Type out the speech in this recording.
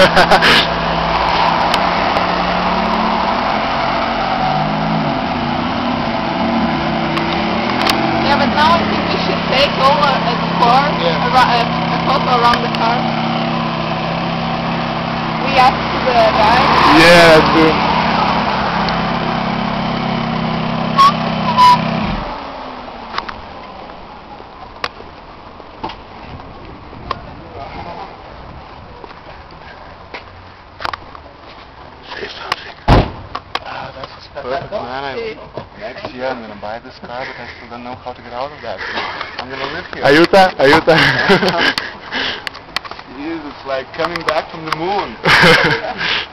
Yeah, but now I think we should take over a tour, a photo around the car. We asked the guy. Yeah, that's good. Say something. That's perfect, man. Next year I'm going to buy this car, but I still don't know how to get out of that. I'm going to live here. Ayuta, ayuta. Jeez, it's like coming back from the moon.